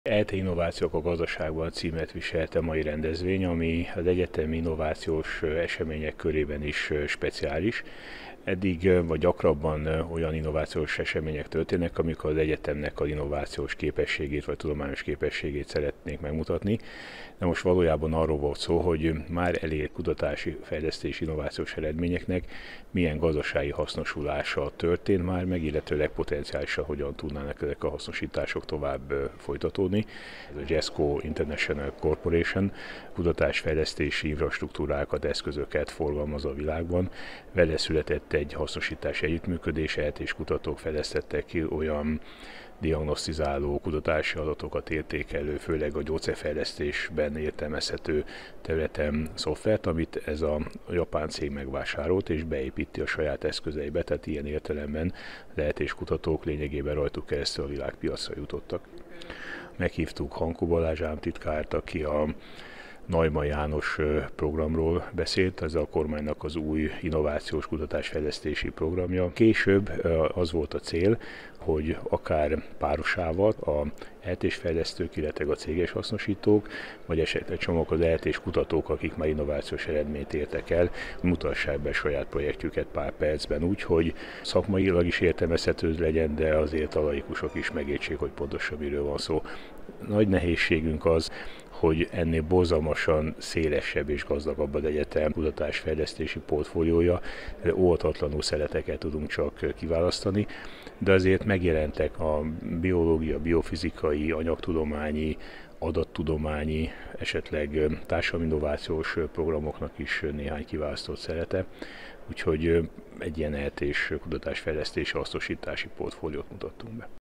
ELTE Innovációk a gazdaságban címet viselte a mai rendezvény, ami az egyetemi innovációs események körében is speciális. Eddig vagy gyakrabban olyan innovációs események történnek, amikor az egyetemnek az innovációs képességét vagy tudományos képességét szeretnék megmutatni. De most valójában arról volt szó, hogy már elért kutatási, fejlesztési, innovációs eredményeknek milyen gazdasági hasznosulása történt már meg, illetőleg potenciálisan hogyan tudnának ezek a hasznosítások tovább folytatódni. Ez a JESCO International Corporation kutatásfejlesztési infrastruktúrákat, eszközöket forgalmaz a világban. Vele született egy hasznosítási együttműködés, és kutatók fejlesztettek ki olyan diagnosztizáló, kutatási adatokat értékelő, főleg a gyógyszerfejlesztésben értelmezhető területen szoftvert, amit ez a japán cég megvásárolt és beépíti a saját eszközeibe, tehát ilyen értelemben lehet kutatók lényegében rajtuk keresztül a világpiacra jutottak. Meghívtuk Hankó Balázs államtitkárt, aki a Neumann János programról beszélt, ez a kormánynak az új innovációs kutatásfejlesztési programja. Később az volt a cél, hogy akár párosával a ELTE-s fejlesztők, illetve a céges hasznosítók, vagy esetleg csomók az ELTE-s kutatók, akik már innovációs eredményt értek el, mutassák be saját projektjüket pár percben úgy, hogy szakmailag is értelmezhető legyen, de azért a laikusok is megértsék, hogy pontosan miről van szó. Nagy nehézségünk az, hogy ennél borzalmasan szélesebb és gazdagabb az egyetem kutatásfejlesztési portfóliója, óhatatlanul szeleteket tudunk csak kiválasztani, de azért megjelentek a biológia, biofizikai, anyagtudományi, adattudományi, esetleg társadalmi innovációs programoknak is néhány kiválasztott szelete, úgyhogy egy ilyen ELTE-s kutatásfejlesztési hasznosítási portfóliót mutattunk be.